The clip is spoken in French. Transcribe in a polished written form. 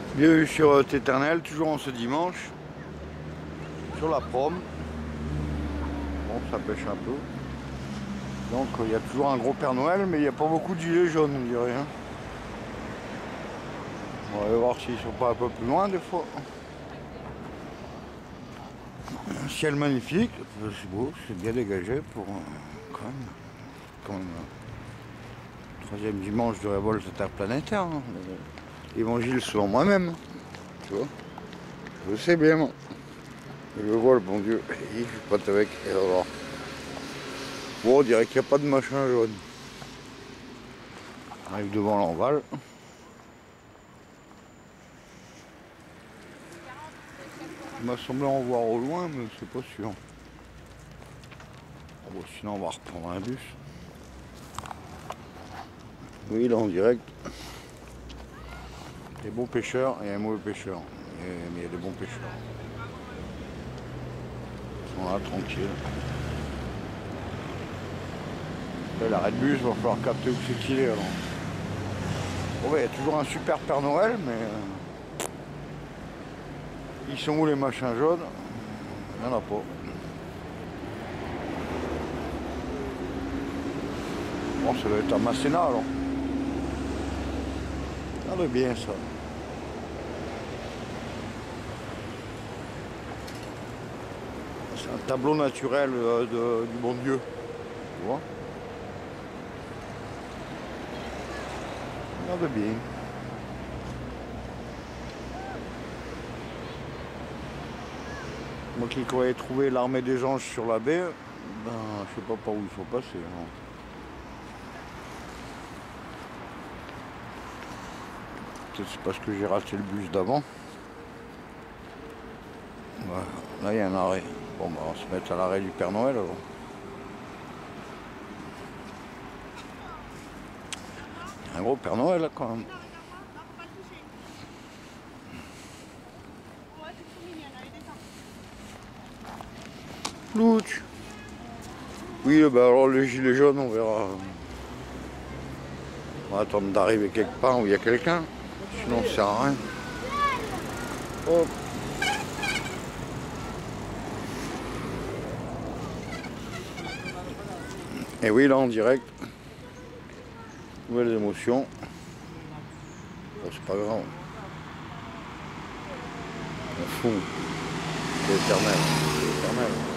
Bienvenue sur Téternel, toujours en ce dimanche, sur la prom. Bon, ça pêche un peu. Donc il y a toujours un gros Père Noël, mais il n'y a pas beaucoup de gilets jaunes, on dirait. Hein. On va aller voir s'ils sont pas un peu plus loin des fois. Un ciel magnifique, c'est beau, c'est bien dégagé pour quand même, troisième dimanche de révolte interplanétaire. Hein. L'évangile selon moi-même, tu vois. Je sais bien, moi. Je le vois, le bon Dieu. Il fait pas avec. Et alors. Bon, on dirait qu'il n'y a pas de machin jaune. On arrive devant l'enval. Il m'a semblé en voir au loin, mais c'est pas sûr. Bon, sinon, on va reprendre un bus. Oui, là, en direct. Des bons pêcheurs et un mauvais pêcheur. Mais il y a des bons pêcheurs. Ils sont là, tranquilles. L'arrêt de bus, il va falloir capter où c'est qu'il est alors. Bon, il y a toujours un super Père Noël, mais ils sont où les machins jaunes? Il n'y en a pas. Bon, ça doit être un Masséna alors. Regardez bien ça. C'est un tableau naturel du bon Dieu. Tu vois? Regarde bien. Moi qui croyais trouver l'armée des anges sur la baie, ben je sais pas par où il faut passer. Hein. Peut-être c'est parce que j'ai raté le bus d'avant. Voilà. Là il y a un arrêt. Bon ben on va se mettre à l'arrêt du Père Noël alors. Un gros Père Noël là quand même. Louch. Oui bah alors le gilet jaune on verra. On va attendre d'arriver quelque part où il y a quelqu'un. Sinon ça sert à rien. Hop. Et oui là en direct. Nouvelles émotions. Bon, c'est pas grave. On fout. C'est éternel. C'est éternel.